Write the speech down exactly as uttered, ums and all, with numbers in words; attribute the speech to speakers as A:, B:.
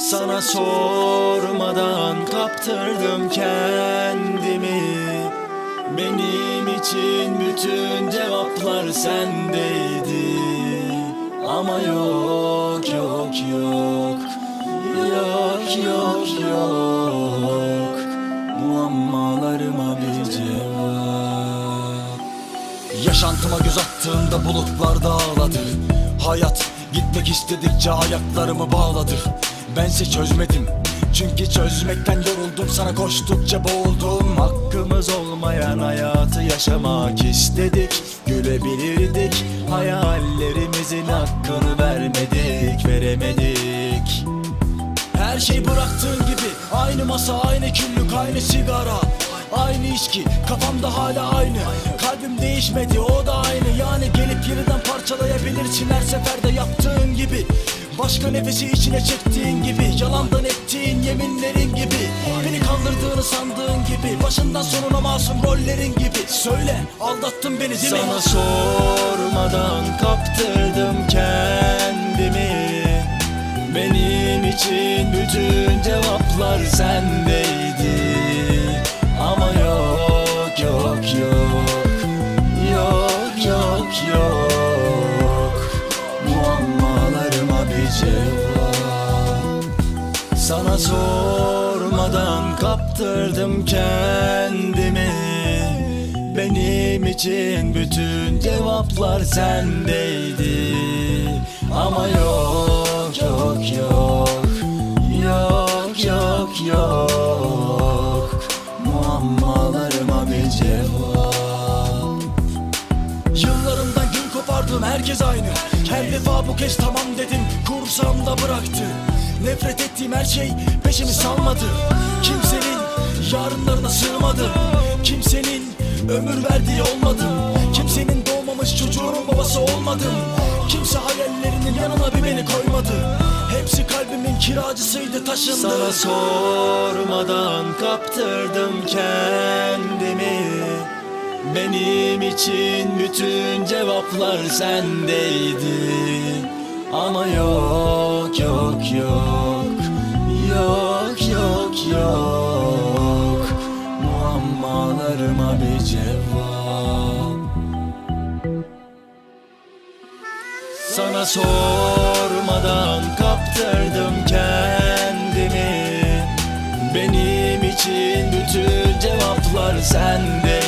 A: Sana sormadan kaptırdım kendimi. Benim için bütün cevaplar sendeydi. Ama yok yok yok, yok yok yok, muammalarıma bir cevap. Yaşantıma göz attığımda bulutlar dağladı. Hayat gitmek istedikçe ayaklarımı bağladı. Bense çözmedim, çünkü çözmekten yoruldum. Sana koştukça boğuldum. Hakkımız olmayan hayatı yaşamak istedik. Gülebilirdik, hayallerimizin hakkını vermedik, veremedik. Her şey bıraktığın gibi, aynı masa, aynı küllük, aynı sigara, aynı içki, kafamda hala aynı. Kalbim değişmedi, o da aynı. Yani gelip yeniden parçalayabilirsin her seferde yaptığın gibi. Başka nefesi içine çektiğin gibi, yalandan ettiğin yeminlerin gibi, beni kandırdığını sandığın gibi, başından sonuna masum rollerin gibi. Söyle, aldattın beni değil mi? Sana sormadan kaptırdım kendimi. Benim için bütün cevaplar sendeydi. Ama yok yok yok, yok yok yok, muammalarıma bir cevap. Sana sormadan kaptırdım kendimi. Benim için bütün cevaplar sendeydi. Ama yok yok yok, yok yok yok, muammalarıma bir cevap. Yıllarımdan gün kopardım, herkes aynı. Her defa bu kez tamam dedim, kursağımda bıraktı. Nefret ettiğim her şey peşimi salmadı. Kimsenin yarınlarına sığmadım. Kimsenin ömür verdiği olmadım. Kimsenin doğmamış çocuğunun babası olmadım. Kimse hayallerinin yanına bir beni koymadı. Hepsi kalbimin kiracısıydı, taşındı. Sana sormadan kaptırdım kendimi. Benim için bütün cevaplar sendeydi. Ama yok yok yok, yok yok yok, muammalarıma bir cevap. Sana sormadan kaptırdım kendimi. Benim için bütün cevaplar sende.